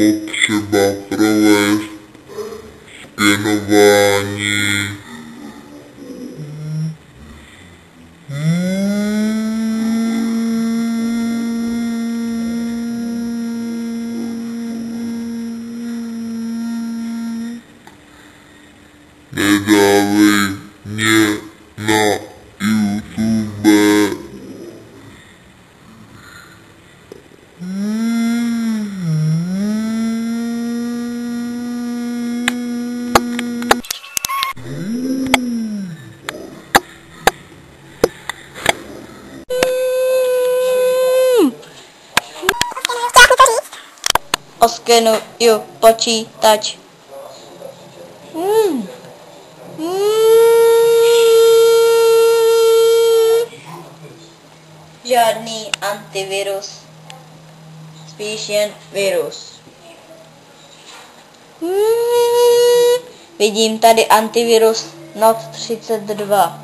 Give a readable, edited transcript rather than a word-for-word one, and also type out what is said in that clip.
potřeba provést skenování. Nedávej mě na YouTube. Oskenuju počítač. Žádný antivirus, spíš jen virus. Vidím tady antivirus Note 32.